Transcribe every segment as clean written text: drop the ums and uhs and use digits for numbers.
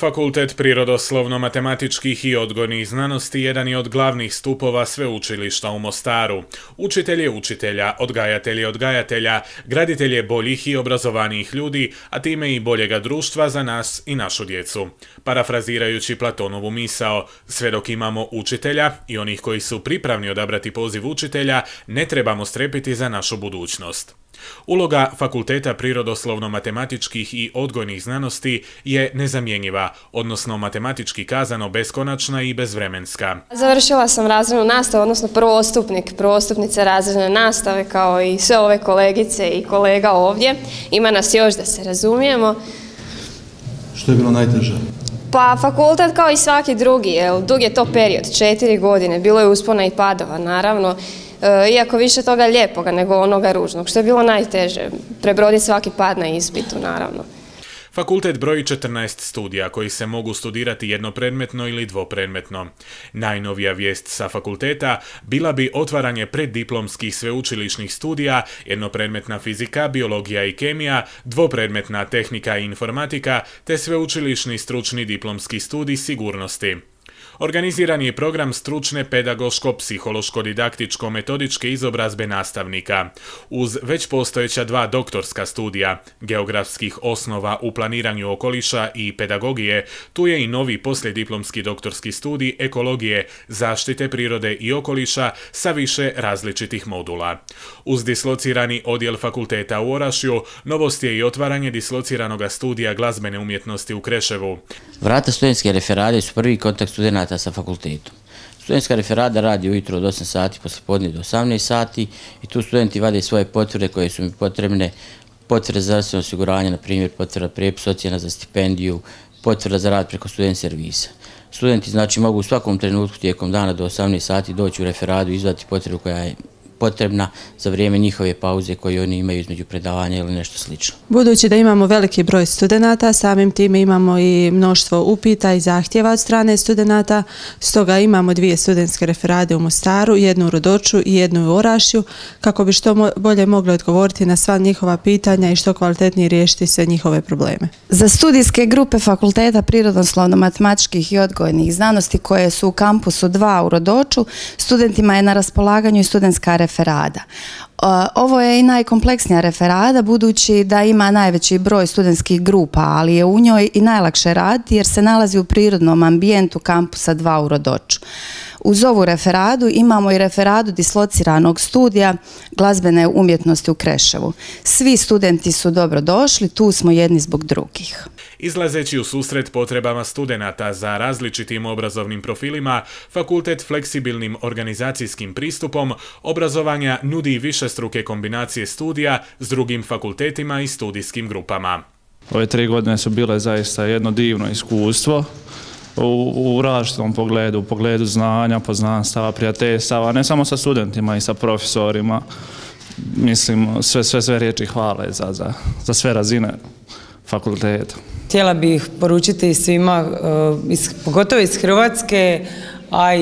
Fakultet prirodoslovno-matematičkih i odgojnih znanosti jedan je od glavnih stupova sveučilišta u Mostaru. Učitelj je učitelja, odgajatelj je odgajatelja, graditelj je boljih i obrazovanijih ljudi, a time i boljega društva za nas i našu djecu. Parafrazirajući Platonovu misao, sve dok imamo učitelja i onih koji su pripravni odabrati poziv učitelja, ne trebamo strepiti za našu budućnost. Uloga Fakulteta prirodoslovno-matematičkih i odgojnih znanosti je nezamjenjiva, odnosno matematički kazano beskonačna i bezvremenska. Završila sam razrednu nastavu, odnosno prvostupnica razredne nastave, kao i sve ove kolegice i kolega ovdje. Ima nas još, da se razumijemo. Što je bilo najteže? Pa fakultet kao i svaki drugi, dug je to period, 4 godine, bilo je uspona i padova naravno. Iako više toga lijepoga nego onoga ružnog, što je bilo najteže, prebroditi svaki pad na ispitu, naravno. Fakultet broji 14 studija koji se mogu studirati jednopredmetno ili dvopredmetno. Najnovija vijest sa fakulteta bila bi otvaranje preddiplomskih sveučilišnih studija, jednopredmetna fizika, biologija i kemija, dvopredmetna tehnika i informatika, te sveučilišni stručni diplomski studij sigurnosti. Organiziran je program stručne pedagoško-psihološko-didaktičko-metodičke izobrazbe nastavnika. Uz već postojeća 2 doktorska studija, geografskih osnova u planiranju okoliša i pedagogije, tu je i novi poslijediplomski doktorski studij ekologije, zaštite prirode i okoliša sa više različitih modula. Uz dislocirani odjel fakulteta u Orašju, novost je i otvaranje dislociranog studija glazbene umjetnosti u Kreševu. Vrata studentske referade su prvi kontakt studenata sa fakultetom. Studentska referada radi ujutro od 8 sati, poslijepodne do 18 sati i tu studenti vade svoje potvrde koje su mi potrebne, potvrde za zdravstveno osiguranje, na primjer potvrda prijepis, ocjena za stipendiju, potvrda za rad preko student servisa. Studenti znači mogu u svakom trenutku tijekom dana do 18 sati doći u referadu i izvaditi potvrdu koja je potrebna za vrijeme njihove pauze koje oni imaju između predavanja ili nešto slično. Budući da imamo veliki broj studenata, samim time imamo i mnoštvo upita i zahtjeva od strane studenata, stoga imamo 2 studentske referade u Mostaru, jednu u Rodoču i jednu u Orašju, kako bi što bolje mogli odgovoriti na sva njihova pitanja i što kvalitetnije riješiti sve njihove probleme. Za studijske grupe Fakulteta prirodoslovno-matematičkih i odgojnih znanosti koje su u kampusu 2 u Rodoču, studentima je na raspolaganju i studentska referada. Ovo je i najkompleksnija referada budući da ima najveći broj studentskih grupa, ali je u njoj i najlakše raditi jer se nalazi u prirodnom ambijentu kampusa 2 u Rodoču. Uz ovu referadu imamo i referadu dislociranog studija glazbene umjetnosti u Kreševu. Svi studenti su dobro došli, tu smo jedni zbog drugih. Izlazeći u susret potrebama studenata za različitim obrazovnim profilima, fakultet fleksibilnim organizacijskim pristupom obrazovanja nudi višestruke kombinacije studija s drugim fakultetima i studijskim grupama. Ove 3 godine su bile zaista jedno divno iskustvo u različitom pogledu, u pogledu znanja, poznanstava, prijateljstava, ne samo sa studentima i sa profesorima. Mislim, sve riječi hvale za sve razine fakulteta. Htjela bih poručiti svima, pogotovo iz Hrvatske, a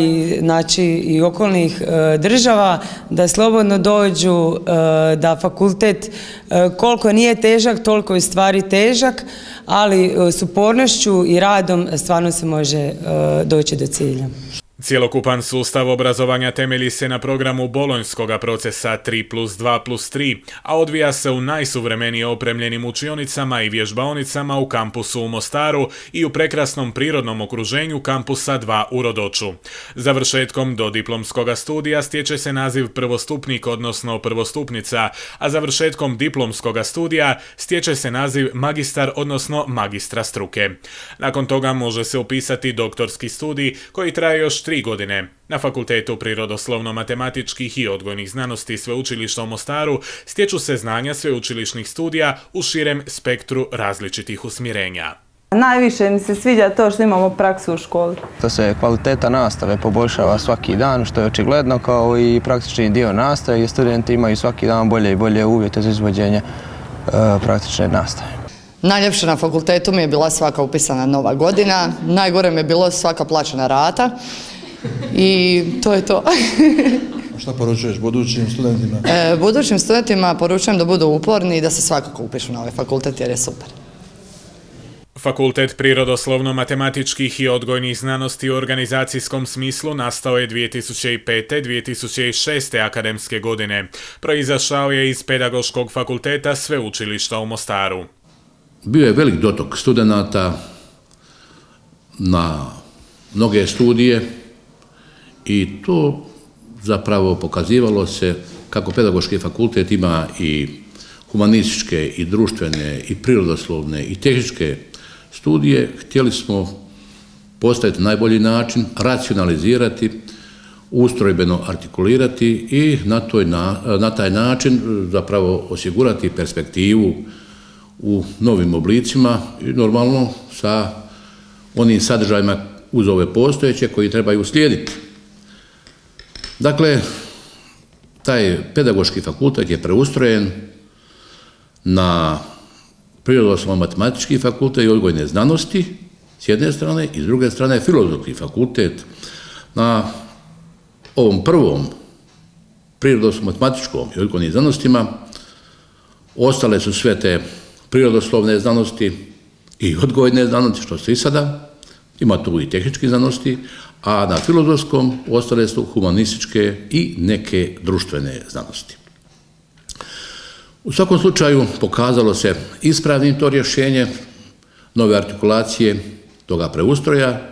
i okolnih država, da slobodno dođu, da fakultet koliko nije težak, toliko je u stvari težak, ali s upornošću i radom stvarno se može doći do cilja. Cjelokupan sustav obrazovanja temelji se na programu bolonjskog procesa 3+2+3, a odvija se u najsuvremenije opremljenim učionicama i vježbaonicama u kampusu u Mostaru i u prekrasnom prirodnom okruženju kampusa 2 u Rodoču. Završetkom dodiplomskog studija stječe se naziv prvostupnik, odnosno prvostupnica, a završetkom diplomskog studija stječe se naziv magistar, odnosno magistra struke. Nakon toga može se upisati doktorski studij koji traje još 3 godine. Na Fakultetu prirodoslovno-matematičkih i odgojnih znanosti Sveučilišta u Mostaru stječu se znanja sveučilišnih studija u širem spektru različitih usmjerenja. Najviše mi se sviđa to što imamo praksu u školi. To se kvaliteta nastave poboljšava svaki dan, što je očigledno, kao i praktični dio nastave gdje studenti imaju svaki dan bolje i bolje uvjete za izvođenje praktične nastave. Najljepše na fakultetu mi je bila svaka upisana nova godina, najgore mi je bilo svaka plaćena rata i to je to. Šta poručuješ budućim studentima? Budućim studentima poručujem da budu uporni i da se svakako upišu na ovaj fakultet jer je super. Fakultet prirodoslovno-matematičkih i odgojnih znanosti u organizacijskom smislu nastao je 2005-2006. akademske godine. Proizašao je iz Pedagoškog fakulteta Sveučilišta u Mostaru. Bio je velik dotok studenata na mnoge studije i to zapravo pokazivalo se kako Pedagoški fakultet ima i humanističke, i društvene, i prirodoslovne, i tehničke studije. Htjeli smo postaviti najbolji način, racionalizirati, ustrojbeno artikulirati i na taj način zapravo osigurati perspektivu u novim oblicima i normalno sa onim sadržajima uz ove postojeće koji trebaju slijediti. Dakle, taj Pedagoški fakultet je preustrojen na Prirodoslovno-matematički fakultet i odgojne znanosti s jedne strane i s druge strane Filozofski fakultet. Na ovom prvom prirodoslovno-matematičkom i odgojnim znanostima ostale su sve te prirodoslovne znanosti i odgojne znanosti, što se i sada, ima tu i tehničke znanosti, a na filozofskom ostale su humanističke i neke društvene znanosti. U svakom slučaju pokazalo se ispravnim to rješenje, nove artikulacije toga preustroja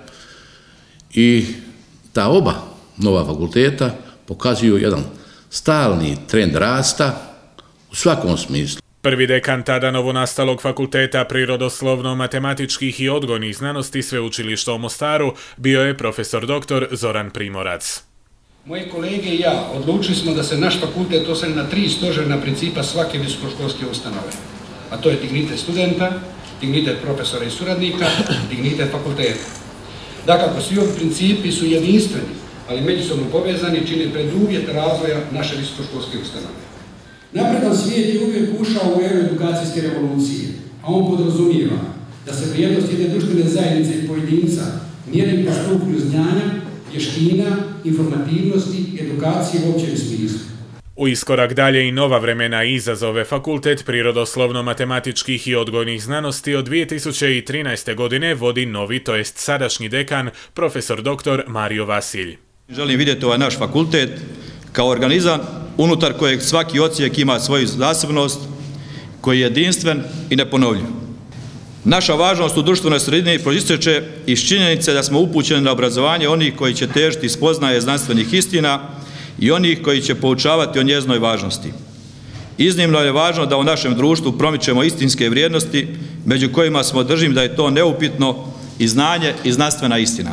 i ta oba nova fakulteta pokazuju jedan stalni trend rasta u svakom smislu. Prvi dekan tada novonastalog fakulteta prirodoslovno-matematičkih i odgojnih znanosti Sveučilišta u Mostaru bio je profesor dr. Zoran Primorac. Moji kolege i ja odlučili smo da se naš fakultet osloni na 3 stožerna principa svake visokoškolske ustanove, a to je dignitet studenta, dignitet profesora i suradnika, dignitet fakulteta. Dakako, svi ovi principi su jedinstveni, ali međusobno povezani i čine preduvjet razvoja naše visokoškolske ustanove. Napredan svijet je uvijek ušao u eru edukacijske revolucije, a on podrazumijeva da se vrijednost jedne društvene zajednice i pojedinca mjeri po stupnju znanja, vještina, informativnosti, edukacije u općem smislu. U iskorak dalje i nova vremena i izazove Fakultet prirodoslovno-matematičkih i odgojnih znanosti od 2013. godine vodi novi, to jest sadašnji dekan, profesor dr. Mario Vasilj. Želim vidjeti ovaj naš fakultet kao organizam unutar kojeg svaki odsjek ima svoju zasebnost, koji je jedinstven i neponovljiv. Naša važnost u društvenoj sredini proističe iz činjenice da smo upućeni na obrazovanje onih koji će težiti spoznaje znanstvenih istina i onih koji će poučavati o njezinoj važnosti. Iznimno je važno da u našem društvu promičemo istinske vrijednosti, među kojima smo držim da je to neupitno i znanje i znanstvena istina.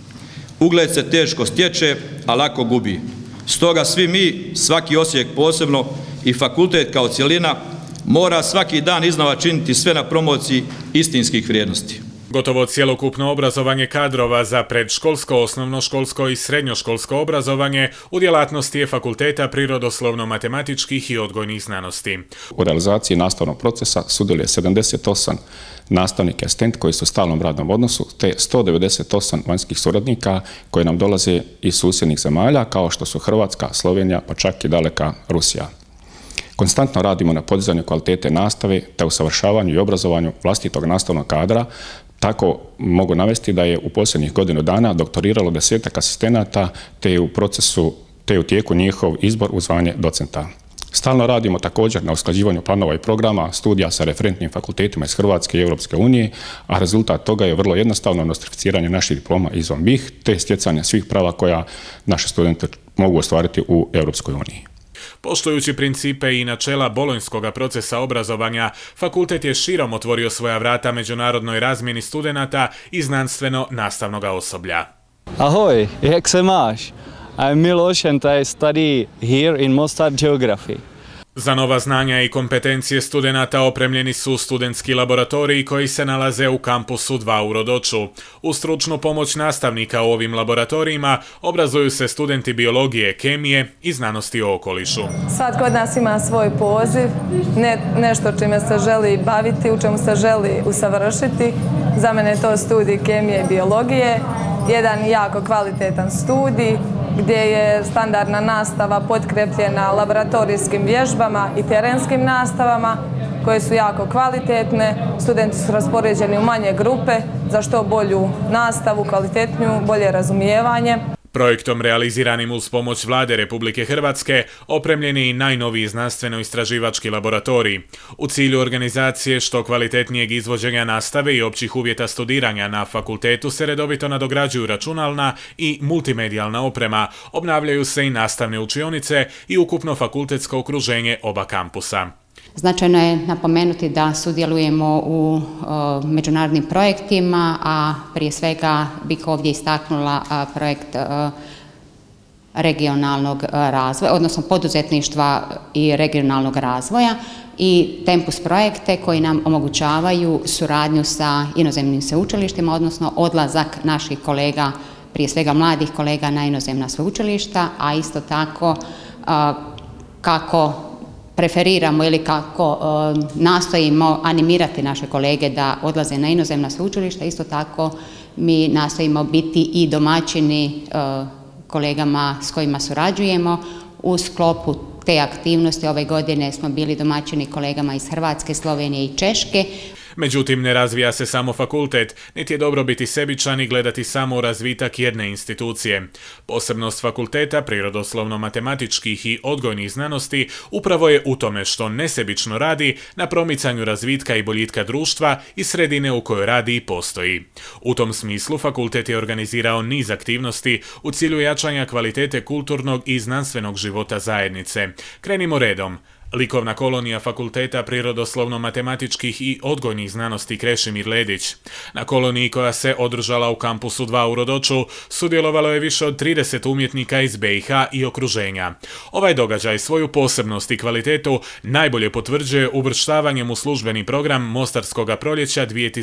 Ugled se teško stječe, a lako gubi. Stoga svi mi, svaki odsjek posebno i fakultet kao cjelina, mora svaki dan iznova činiti sve na promociji istinskih vrijednosti. Gotovo cjelokupno obrazovanje kadrova za predškolsko, osnovnoškolsko i srednjoškolsko obrazovanje u djelatnosti je Fakulteta prirodoslovno-matematičkih i odgojnih znanosti. U realizaciji nastavnog procesa sudjeluje 78 nastavnika i asistenta koji su u stalnom radnom odnosu, te 198 vanjskih suradnika koji nam dolaze iz susjednih zemalja kao što su Hrvatska, Slovenija, pa čak i daleka Rusija. Konstantno radimo na podizanju kvalitete nastave te usavršavanju i obrazovanju vlastitog nastavnog kadra. Tako mogu navesti da je u posljednjih godinu dana doktoriralo 10-ak asistenata te je u tijeku njihov izbor u zvanje docenta. Stalno radimo također na usklađivanju planova i programa studija sa referentnim fakultetima iz Hrvatske i Europske unije, a rezultat toga je vrlo jednostavno nostrificiranje naših diploma izvan BiH te stjecanje svih prava koja naši studenti mogu ostvariti u Europskoj uniji. Poštujući principe i načela bolonjskog procesa obrazovanja, fakultet je širom otvorio svoja vrata međunarodnoj razmjeni studenata i znanstveno-nastavnog osoblja. Ahoj, jak se máš? I'm Miloš and I study here in Mostar Geography. Za nova znanja i kompetencije studenata opremljeni su studentski laboratoriji koji se nalaze u kampusu 2 u Rodoču. U stručnu pomoć nastavnika u ovim laboratorijima obrazuju se studenti biologije, kemije i znanosti o okolišu. Svatko od nas ima svoj poziv, nešto čime se želi baviti, u čemu se želi usavršiti. Za mene je to studij kemije i biologije, jedan jako kvalitetan studij gdje je standardna nastava potkrepljena laboratorijskim vježbama i terenskim nastavama koje su jako kvalitetne. Studenti su raspoređeni u manje grupe za što bolju nastavu, kvalitetniju, bolje razumijevanje. Projektom realiziranim uz pomoć Vlade Republike Hrvatske opremljen je i najnoviji znanstveno-istraživački laboratorij. U cilju organizacije što kvalitetnijeg izvođenja nastave i općih uvjeta studiranja na fakultetu se redovito nadograđuju računalna i multimedijalna oprema, obnavljaju se i nastavne učionice i ukupno fakultetsko okruženje oba kampusa. Značajno je napomenuti da sudjelujemo u međunarodnim projektima, a prije svega bih ovdje istaknula projekt regionalnog razvoja, odnosno poduzetništva i regionalnog razvoja i Tempus projekte koji nam omogućavaju suradnju sa inozemnim sveučilištima, odnosno odlazak naših kolega, prije svega mladih kolega na inozemna sveučilišta, a isto tako kako preferiramo ili kako nastojimo animirati naše kolege da odlaze na inozemna sveučilišta, isto tako mi nastojimo biti i domaćini kolegama s kojima surađujemo. U sklopu te aktivnosti ove godine smo bili domaćini kolegama iz Hrvatske, Slovenije i Češke. Međutim, ne razvija se samo fakultet, niti je dobro biti sebičan i gledati samo u razvitak jedne institucije. Posebnost fakulteta prirodoslovno-matematičkih i odgojnih znanosti upravo je u tome što nesebično radi na promicanju razvitka i boljitka društva i sredine u kojoj radi i postoji. U tom smislu fakultet je organizirao niz aktivnosti u cilju jačanja kvalitete kulturnog i znanstvenog života zajednice. Krenimo redom. Likovna kolonija Fakulteta prirodoslovno-matematičkih i odgojnih znanosti Krešimir Ledić. Na koloniji koja se održala u kampusu 2 u Rodoču sudjelovalo je više od 30 umjetnika iz BiH i okruženja. Ovaj događaj svoju posebnost i kvalitetu najbolje potvrđuje uvrštavanjem u službeni program Mostarskoga proljeća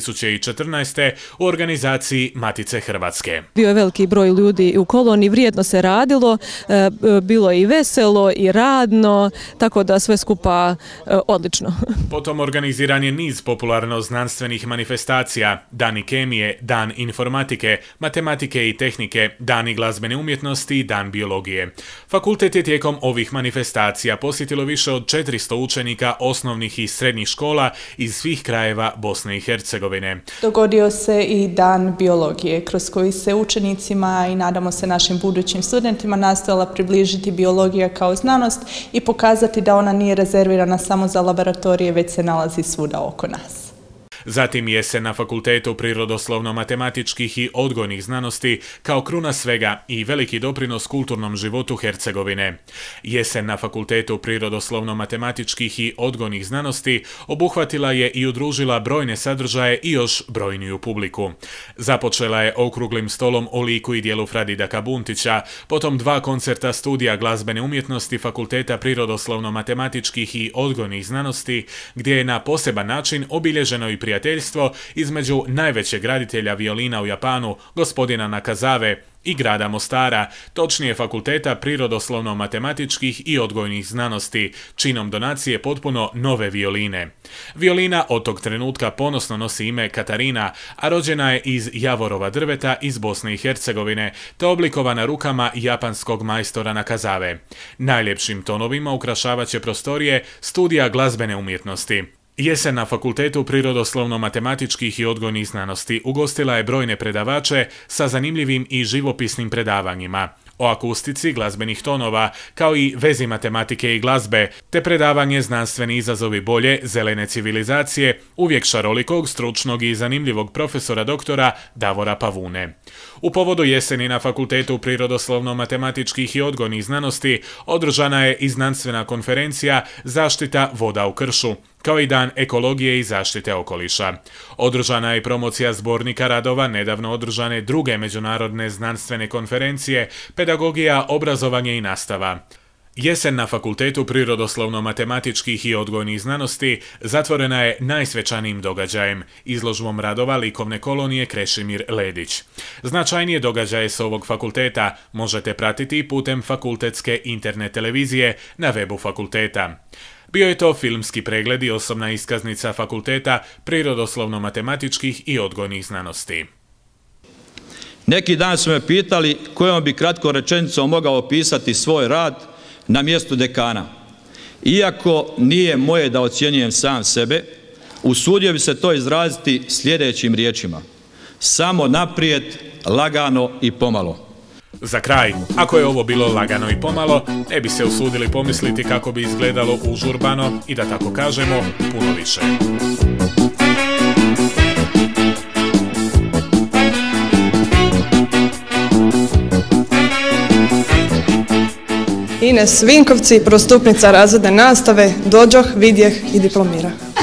2014. u organizaciji Matice Hrvatske. Bio je veliki broj ljudi u koloniji, vrijedno se radilo, bilo je i veselo i radno, tako da sve skupa odlično. Potom organiziran je niz popularno-znanstvenih manifestacija, Dani kemije, Dan informatike, matematike i tehnike, Dani glazbene umjetnosti i Dan biologije. Fakultet je tijekom ovih manifestacija posjetilo više od 400 učenika osnovnih i srednjih škola iz svih krajeva Bosne i Hercegovine. Dogodio se i Dan biologije, kroz koji se učenicima i nadamo se našim budućim studentima nastojala približiti biologija kao znanost i pokazati da ona nije rezervirana samo za laboratorije, već se nalazi svuda oko nas. Zatim jesen na Fakultetu prirodoslovno-matematičkih i odgojnih znanosti kao kruna svega i veliki doprinos kulturnom životu Hercegovine. Jesen na Fakultetu prirodoslovno-matematičkih i odgojnih znanosti obuhvatila je i udružila brojne sadržaje i još brojniju publiku. Započela je okruglim stolom o liku i dijelu Fradidaka Buntića, potom 2 koncerta studija glazbene umjetnosti Fakulteta prirodoslovno-matematičkih i odgojnih znanosti, gdje je na poseban način obilježeno i prijateljstvo između najvećeg graditelja violina u Japanu, gospodina Nakazave, i grada Mostara, točnije Fakulteta prirodoslovno-matematičkih i odgojnih znanosti, činom donacije potpuno nove violine. Violina od tog trenutka ponosno nosi ime Katarina, a rođena je iz javorova drveta iz Bosne i Hercegovine, te oblikovana rukama japanskog majstora Nakazave. Najljepšim tonovima ukrašavat će prostorije studija glazbene umjetnosti. Jesen na Fakultetu prirodoslovno-matematičkih i odgojnih znanosti ugostila je brojne predavače sa zanimljivim i živopisnim predavanjima o akustici glazbenih tonova, kao i vezi matematike i glazbe, te predavanje Znanstveni izazovi bolje zelene civilizacije, uvijek šarolikog, stručnog i zanimljivog profesora doktora Davora Pavune. U povodu jeseni na Fakultetu prirodoslovno-matematičkih i odgojnih znanosti održana je i znanstvena konferencija Zaštita voda u kršu, kao i Dan ekologije i zaštite okoliša. Održana je promocija zbornika radova nedavno održane druge međunarodne znanstvene konferencije Pedagogija, obrazovanje i nastava. Jesen na Fakultetu prirodoslovno-matematičkih i odgojnih znanosti zatvorena je najsvečanijim događajem, izložbom radova likovne kolonije Krešimir Ledić. Značajnije događaje s ovog fakulteta možete pratiti putem fakultetske internet televizije na webu fakulteta. Bio je to filmski pregled i osobna iskaznica Fakulteta prirodoslovno-matematičkih i odgojnih znanosti. Neki dan su me pitali kojom bi kratkom rečenicom mogao opisati svoj rad na mjestu dekana. Iako nije moje da ocjenjujem sam sebe, usudio bi se to izraziti sljedećim riječima. Samo naprijed, lagano i pomalo. Za kraj, ako je ovo bilo lagano i pomalo, ne bi se usudili pomisliti kako bi izgledalo užurbano i da tako kažemo, puno više. Ines Vinkovci, prvostupnica razredne nastave, dođoh, vidjeh i diplomira.